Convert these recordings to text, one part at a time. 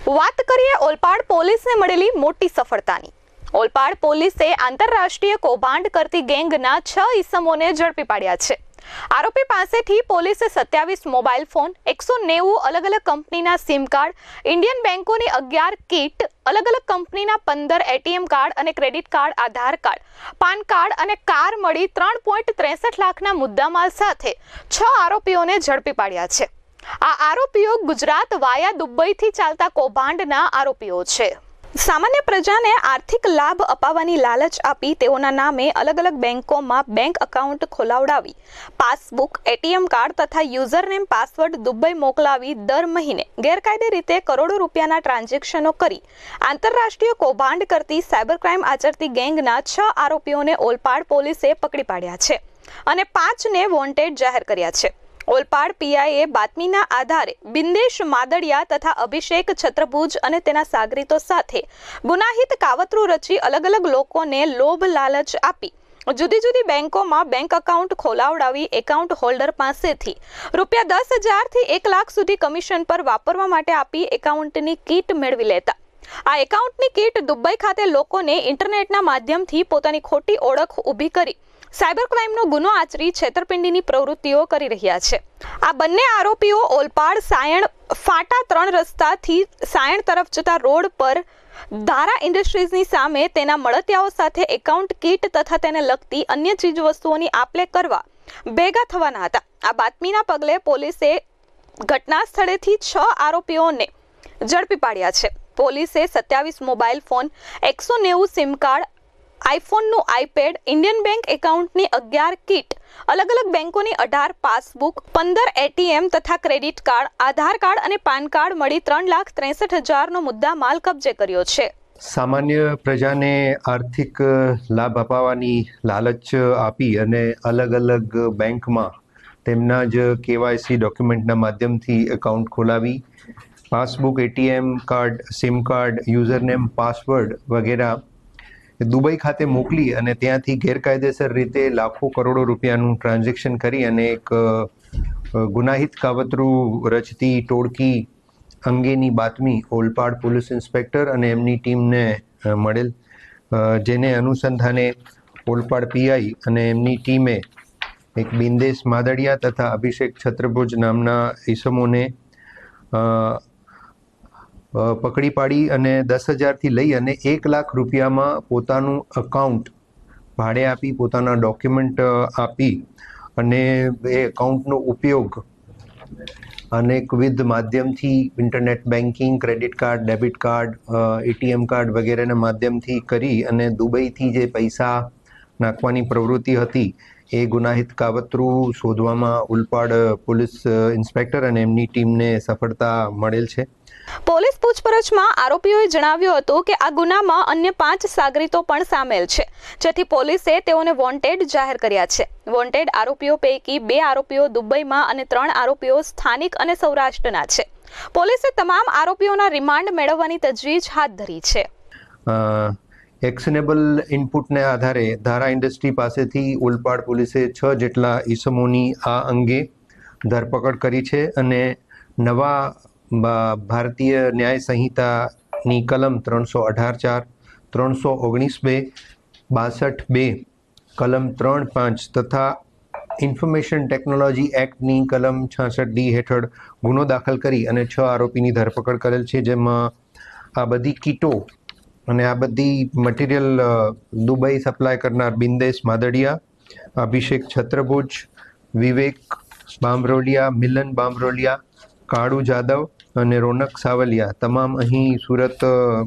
વાત કરીએ ઓલપાડ પોલીસને મળેલી મોટી સફળતાની। ઓલપાડ પોલીસે આંતરરાષ્ટ્રીય કૌભાંડ કરતી ગેંગના 6 ઈસમોને ઝડપી પાડ્યા છે। આરોપી પાસેથી પોલીસે 27 મોબાઈલ ફોન, 190 અલગ અલગ કંપનીના સિમ કાર્ડ, ઇન્ડિયન બેંકોની 11 કીટ, અલગ અલગ કંપનીના 15 એટીએમ કાર્ડ અને credit card, Aadhaar card, PAN card અને કાર મળી 3.63 લાખના મુદ્દામાલ સાથે 6 આરોપીઓને ઝડપી પાડ્યા છે। આ આરોપીઓ ગુજરાત વાયા દુબઈથી ચાલતા કૌભાંડના આરોપીઓ છે। સામાન્ય પ્રજાને આર્થિક લાભ અપાવવાની લાલચ આપી તેઓના નામે અલગ અલગ બેંકોમાં બેંક એકાઉન્ટ ખોલાવડાવી પાસબુક, એટીએમ કાર્ડ તથા યુઝરનેમ પાસવર્ડ દુબઈ મોકલાવી દર મહિને ગેરકાયદે રીતે કરોડો રૂપિયાના ટ્રાન્ઝેક્શનો કરી આંતરરાષ્ટ્રીય કૌભાંડ કરતી સાયબર ક્રાઇમ આચરતી ગેંગના 6 આરોપીઓને ઓલપાડ પોલીસે પકડી પાડ્યા છે અને 5ને વોન્ટેડ જાહેર કર્યા છે। ઓલપાડ પીઆઈએ બાતમીના આધારે બિંદેશ માદડિયા તથા અભિષેક છત્રભુજ અને તેના સાગરીતો સાથે ગુનાહિત કાવતરું રચી અલગ અલગ લોકોને લોભ લાલચ આપી જુદી જુદી બેંકોમાં બેંક એકાઉન્ટ ખોલાવડાવી એકાઉન્ટ હોલ્ડર પાસેથી રૂપિયા 10,000 થી 1 લાખ સુધી કમિશન પર વાપરવા માટે આપી એકાઉન્ટની કીટ મેળવી લેતા આ એકાઉન્ટની કીટ દુબઈ ખાતે લોકોને ઇન્ટરનેટના માધ્યમથી પોતાની ખોટી ઓળખ ઊભી કરી સાયબર ક્રાઇમનો ગુનો આચરી છેતરપિંડીની પ્રવૃત્તિઓ કરી રહ્યા છે। આ બંને આરોપીઓ ઓલપાડ સાયણ ફાટા 3 રસ્તાથી સાયણ તરફ જતા રોડ પર ધારા ઇન્ડસ્ટ્રીઝની સામે તેના મળતિયાઓ સાથે એકાઉન્ટ કીટ તથા તેને લગતી અન્ય ચીજવસ્તુઓની આપ-લે કરવા ભેગા થવાના હતા। આ બાતમીના પગલે પોલીસે ઘટના સ્થળેથી 6 આરોપીઓને ઝડપી પાડ્યા છે। પોલીસે 27 મોબાઈલ ફોન, 190 સિમ કાર્ડ, આઈફોનનું આઈપેડ, ઇન્ડિયન બેંક એકાઉન્ટની 11 કીટ, અલગ અલગ બેંકોની 18 પાસબુક, 15 એટીએમ તથા ક્રેડિટ કાર્ડ, આધાર કાર્ડ અને પાન કાર્ડ મળી 3,63,000નો મુદ્દામાલ કબજે કર્યો છે। સામાન્ય પ્રજાને આર્થિક લાભ અપાવવાની લાલચ આપી અને અલગ અલગ બેંકમાં તેમના જ કેવાયસી ડોક્યુમેન્ટના માધ્યમથી એકાઉન્ટ ખોલાવી passbook, ATM card, SIM card, username, password વગેરે દુબઈ ખાતે મોકલી અને ત્યાંથી ગેરકાયદેસર રીતે લાખો કરોડો રૂપિયાનું ટ્રાન્ઝેક્શન કરી અને એક ગુનાહિત કાવતરું રચતી ટોળકી અંગેની બાતમી ઓલપાડ પોલીસ ઇન્સ્પેક્ટર અને એમની ટીમને મળેલ, જેને અનુસંધાને ઓલપાડ પીઆઈ અને એમની ટીમે એક બિંદેશ માદડિયા તથા અભિષેક છત્રભુજ નામના ઈસમોને પકડી પાડી અને 10,000થી લઈ અને 1 લાખ રૂપિયામાં પોતાનું એકાઉન્ટ ભાડે આપી પોતાના ડોક્યુમેન્ટ આપી અને એ એકાઉન્ટનો ઉપયોગ અનેકવિધ માધ્યમથી internet banking, credit card, debit card, ATM card વગેરેના માધ્યમથી કરી અને દુબઈથી જે પૈસા નાખવાની પ્રવૃત્તિ હતી એ ગુનાહિત કાવતરું શોધવામાં ઓલપાડ પોલીસ ઇન્સ્પેક્ટર અને એમની ટીમને સફળતા મળેલ છે। પોલીસ પૂછપરછમાં આરોપીઓએ જણાવ્યું હતું કે આ ગુનામાં અન્ય 5 સાગરીતો પણ સામેલ છે, જેથી પોલીસે તેઓને વોન્ટેડ જાહેર કર્યા છે। વોન્ટેડ આરોપીઓ પૈકી 2 આરોપીઓ દુબઈમાં અને 3 આરોપીઓ સ્થાનિક અને સૌરાષ્ટ્રના છે। પોલીસે તમામ આરોપીઓના રિમાન્ડ મેળવવાની તજવીજ હાથ ધરી છે। એક્શનેબલ ઇનપુટને આધારે ધારા ઇન્ડસ્ટ્રી પાસેથી ઓલપાડ પોલીસે 6 જેટલા ઈસમોની આ અંગે ધરપકડ કરી છે અને નવા ભારતીય ન્યાય સંહિતાની કલમ 318(4), 319(2), 62(2), કલમ 3(5) તથા ઇન્ફોર્મેશન ટેકનોલોજી એક્ટની કલમ 66D હેઠળ ગુનો દાખલ કરી અને 6 આરોપીની ધરપકડ કરેલ છે, જેમાં આ બધી કીટો અને આ બધી મટીરિયલ દુબઈ સપ્લાય કરનાર બિંદેશ માદડિયા, અભિષેક છત્રભુજ, વિવેક બામરોલિયા, મિલન બામરોલિયા, કાળુ જાદવ અને રોનક સાવલિયા તમામ અહીં સુરત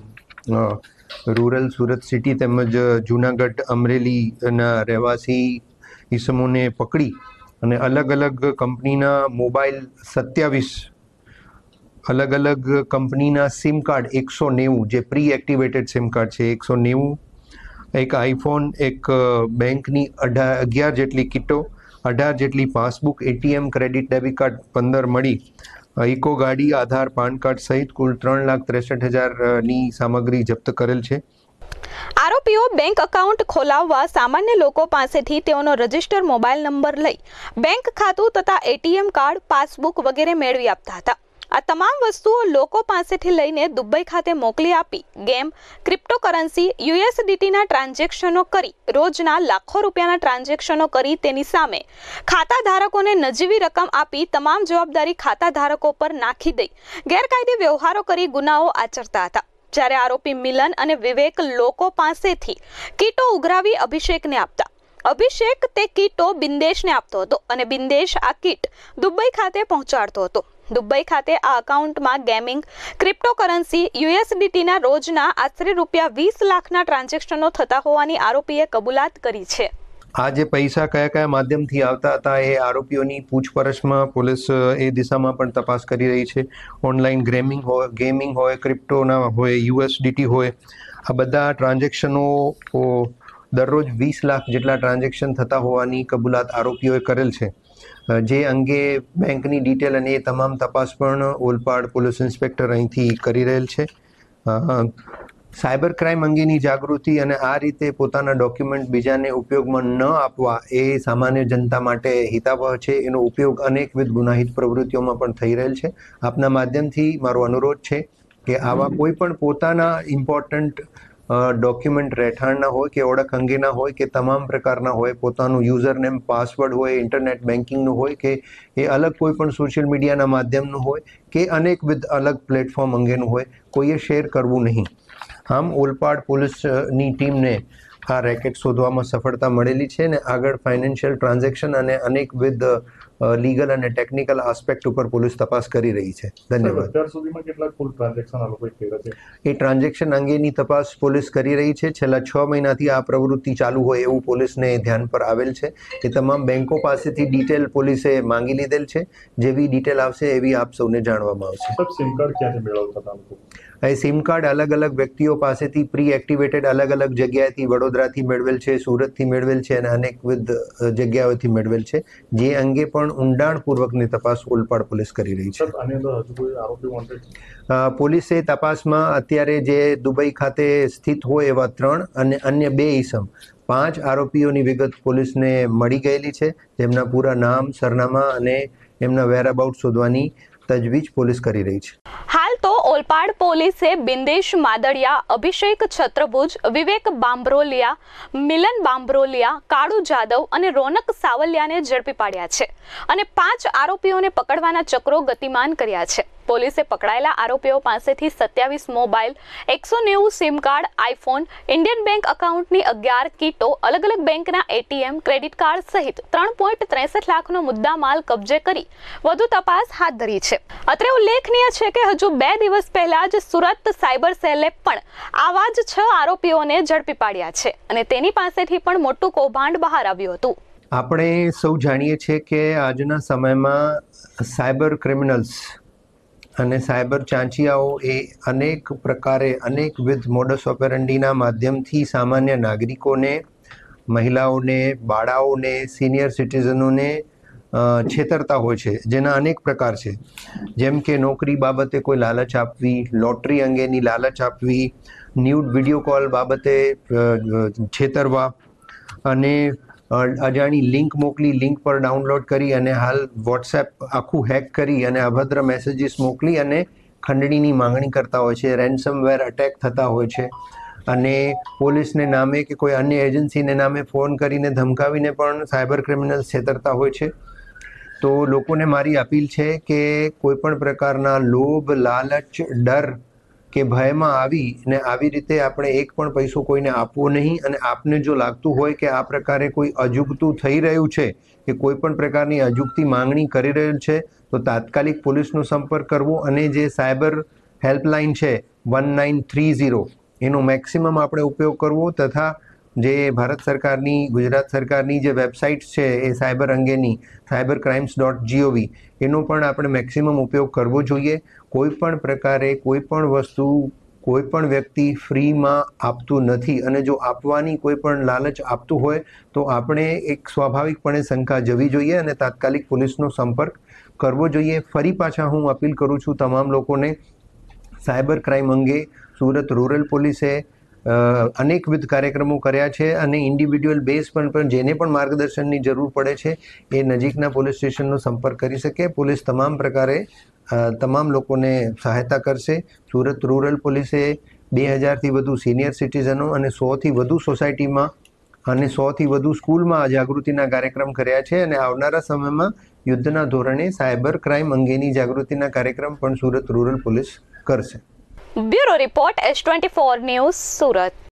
રૂરલ સુરત સિટી તેમજ જૂનાગઢ અમરેલીના રહેવાસી ઈસમોને પકડી અને અલગ અલગ કંપનીના મોબાઈલ 27, અલગ અલગ કંપનીના સિમ કાર્ડ 190 જે પ્રી એક્ટિવેટેડ સિમ કાર્ડ છે 190, એક આઈફોન, એક બેંકની 11 જેટલી કીટો, 18 જેટલી passbook, ATM, credit, debit card 15 મળી ઇકો ગાડી, આધાર, પાન કાર્ડ સહિત કુલ 3,63,000ની સામગ્રી જપ્ત કરેલ છે। આરોપીઓ બેંક એકાઉન્ટ ખોલાવવા સામાન્ય લોકો પાસેથી તેઓનો રજિસ્ટર મોબાઈલ નંબર લઈ બેંક ખાતું તથા એટીએમ કાર્ડ, પાસબુક વગેરે મેળવી આપતા હતા। આ તમામ વસ્તુઓ લોકો પાસેથી લઈને દુબઈ ખાતે મોકલી આપી ગેમ, ક્રિપ્ટોકરન્સી, યુએસડીટીના ટ્રાન્ઝેક્શનો કરી રોજના લાખો રૂપિયાના ટ્રાન્ઝેક્શનો કરી તેની સામે ખાતા ધારકોને નજીવી રકમ આપી તમામ જવાબદારી ખાતા ધારકો પર નાખી દઈ ગેરકાયદે વ્યવહારો કરી ગુનાઓ આચરતા હતા. જ્યારે આરોપી મિલન અને વિવેક લોકો પાસેથી કીટો ઉઘરાવી અભિષેકને આપતા. અભિષેક તે કીટો બિંદેશને આપતો હતો અને બિંદેશ આ કીટ દુબઈ ખાતે પહોંચાડતો હતો. દુબઈ ખાતે આ અકાઉન્ટમાં ગેમિંગ, ક્રિપ્ટોકરન્સી, યુએસડીટીના રોજના આશરે ₹20 લાખના ટ્રાન્ઝેક્શનો થતા હોવાની આરોપીએ કબૂલાત કરી છે. આ જે પૈસા કયા કયા માધ્યમથી આવતા હતા એ આરોપીઓની પૂછપરછમાં પોલીસ એ દિશામાં પણ તપાસ કરી રહી છે. ઓનલાઈન ગેમિંગ હોય, ક્રિપ્ટોના હોય, યુએસડીટી હોય, આ બધા ટ્રાન્ઝેક્શનો દરરોજ 20 લાખ જેટલા ટ્રાન્ઝેક્શન થતા હોવાની કબૂલાત આરોપીઓએ કરેલ છે. જે અંગે બેંકની ડિટેલ અને એ તમામ તપાસ પણ ઓલપાડ પોલીસ ઇન્સ્પેક્ટર અહીંથી કરી રહેલ છે. સાયબર ક્રાઇમ અંગેની જાગૃતિ અને આ રીતે પોતાના ડોક્યુમેન્ટ બીજાને ઉપયોગમાં ન આપવા એ સામાન્ય જનતા માટે હિતાવહ છે. એનો ઉપયોગ અનેકવિધ ગુનાહિત પ્રવૃત્તિઓમાં પણ થઈ રહેલ છે. આપના માધ્યમથી મારો અનુરોધ છે કે આવા કોઈ પણ પોતાના ઇમ્પોર્ટન્ટ ડોક્યુમેન્ટ રહેઠાણના હોય કે ઓળખ અંગેના હોય કે તમામ પ્રકારના હોય, પોતાનું યુઝર નેમ, પાસવર્ડ હોય, ઇન્ટરનેટ બેન્કિંગનું હોય કે એ અલગ કોઈ પણ સોશિયલ મીડિયાના માધ્યમનું હોય કે અનેકવિધ અલગ પ્લેટફોર્મ અંગેનું હોય, કોઈએ શેર કરવું નહીં. આમ ઓલપાડ પોલીસની ટીમને આ રેકેટ શોધવામાં સફળતા મળેલી છે અને આગળ ફાઇનાન્શિયલ ટ્રાન્ઝેક્શન અને અનેકવિધ લીગલ અને ટેકનિકલ આસ્પેક્ટ ઉપર પોલીસ તપાસ કરી રહી છે. ધન્યવાદ. અત્યાર સુધીમાં કેટલા કુલ ટ્રાન્ઝેક્શન આ લોકોએ કર્યા છે? એ ટ્રાન્ઝેક્શન અંગેની તપાસ પોલીસ કરી રહી છે. છેલ્લા 6 મહિનાથી આ પ્રવૃત્તિ ચાલુ હોય એવું પોલીસને ધ્યાન પર આવેલ છે. એ તમામ બેંકો પાસેથી ડિટેલ પોલીસે માંગી લીધેલ છે. જેવી ડિટેલ આવશે એવી આપ સૌને જાણવામાં આવશે. સિમ કાર્ડ ક્યાંથી મેળવતા હતા લોકો? એ સિમ કાર્ડ અલગ અલગ વ્યક્તિઓ પાસેથી પ્રી એક્ટિવેટેડ અલગ અલગ જગ્યાએથી વડોદરાથી મેળવેલ છે, સુરતથી મેળવેલ છે અને અનેકવિધ જગ્યાઓથી મેળવેલ છે. જે અંગે પણ ઊંડાણપૂર્વકની તપાસ ઓલપાડ પોલીસ કરી રહી છે. આની અંદર હજુ કોઈ આરોપી વોન્ટેડ છે? પોલીસે તપાસમાં અત્યારે જે દુબઈ ખાતે સ્થિત હોય એવા 3 અને અન્ય 2 ઈસમ 5 આરોપીઓની વિગત પોલીસને મળી ગયેલી છે. જેમના પૂરા નામ, સરનામા અને એમના વેરઅબાઉટ શોધવાની તજવીજ પોલીસ કરી રહી છે. હાલ તો ઓલપાડ પોલીસે બિંદેશ માદડિયા, અભિષેક છત્રભુજ, વિવેક બાંભરોલિયા, મિલન બાંભરોલિયા, કાળુ જાદવ અને રોનક સાવલિયાને ઝડપી પાડ્યા છે અને 5 આરોપીઓને પકડવાના ચક્રો ગતિમાન કર્યા છે. પોલીસે પકડાયેલા આરોપીઓ પાસેથી 27 mobile, 190 SIM card, iPhone, Indian bank એકાઉન્ટની 11 કીટો, અલગ અલગ બેંકના એટીએમ, ક્રેડિટ કાર્ડ સહિત 3.63 લાખનો મુદ્દામાલ કબજે કરી વધુ તપાસ હાથ ધરી છે. અત્રે ઉલ્લેખનીય છે કે હજુ 2 દિવસ પહેલા જ સુરત સાયબર સેલે પણ આવા જ 6 આરોપીઓને ઝડપી પાડ્યા છે અને તેની પાસેથી પણ મોટું કૌભાંડ બહાર આવ્યું હતું. આપણે સૌ જાણીએ છીએ કે આજના સમયમાં સાયબર ક્રિમિનલ્સ અને સાયબર ચાંચિયાઓ એ અનેક પ્રકારે અનેકવિધ મોડસ ઓપેરન્ડીના માધ્યમથી સામાન્ય નાગરિકોને, મહિલાઓને, બાળાઓને, સિનિયર સિટીઝનોને છેતરતા હોય છે. જેના અનેક પ્રકાર છે. જેમ કે નોકરી બાબતે કોઈ લાલચ આપવી, લોટરી અંગેની લાલચ આપવી, ન્યૂડ વિડીયો કોલ બાબતે છેતરવા અને અજાણી લિંક મોકલી, લિંક પર ડાઉનલોડ કરી અને હાલ વોટ્સએપ આખું હેક કરી અને અભદ્ર મેસેજીસ મોકલી અને ખંડણીની માંગણી કરતા હોય છે. રેન્સમવેર અટેક થતા હોય છે અને પોલીસને નામે કે કોઈ અન્ય એજન્સીને નામે ફોન કરીને ધમકાવીને પણ સાયબર ક્રિમિનલ્સ છેતરતા હોય છે. તો લોકોને મારી અપીલ છે કે કોઈ પણ પ્રકારના લોભ, લાલચ, ડર કે ભયમાં આવી ને આવી રીતે આપણે એક પણ પૈસો કોઈને આપવો નહીં. અને આપને જો લાગતું હોય કે આ પ્રકારે કોઈ અજુગતું થઈ રહ્યું છે કે કોઈ પણ પ્રકારની અજુગતી માંગણી કરી રહ્યું છે તો તાત્કાલિક પોલીસનો સંપર્ક કરવો અને જે સાયબર હેલ્પલાઇન છે 1930 એનો મેક્સિમમ આપણે ઉપયોગ કરવો તથા જે ભારત સરકારની, ગુજરાત સરકારની જે વેબસાઇટ છે એ સાયબર અંગેની cybercrimes.gov એનો પણ આપણે મેક્સિમમ ઉપયોગ કરવો જોઈએ. કોઈ પણ પ્રકારે કોઈ પણ વસ્તુ કોઈ પણ વ્યક્તિ ફ્રીમાં આપતું નથી અને જો આપવાની કોઈ પણ લાલચ આપતું હોય તો આપણે એક સ્વાભાવિકપણે શંકા જવી જોઈએ અને તાત્કાલિક પોલીસનો સંપર્ક કરવો જોઈએ. ફરી પાછા હું અપીલ કરું છું તમામ લોકોને, સાયબર ક્રાઇમ અંગે સુરત રૂરલ પોલીસે અનેકવિધ કાર્યક્રમો કર્યા છે અને ઇન્ડિવિડ્યુઅલ બેઝ પર પણ જેને પણ માર્ગદર્શનની જરૂર પડે છે એ નજીકના પોલીસ સ્ટેશનનો સંપર્ક કરી શકે. પોલીસ તમામ પ્રકારે તમામ લોકોને સહાયતા કરશે. સુરત રૂરલ પોલીસે 2000થી વધુ સિનિયર સિટીઝનો અને 100થી વધુ સોસાયટીમાં અને 100થી વધુ સ્કૂલમાં જાગૃતિના કાર્યક્રમ કર્યા છે અને આવનારા સમયમાં યુદ્ધના ધોરણે સાયબર ક્રાઇમ અંગેની જાગૃતિના કાર્યક્રમ પણ સુરત રૂરલ પોલીસ કરશે. Bureau report S24 news Surat.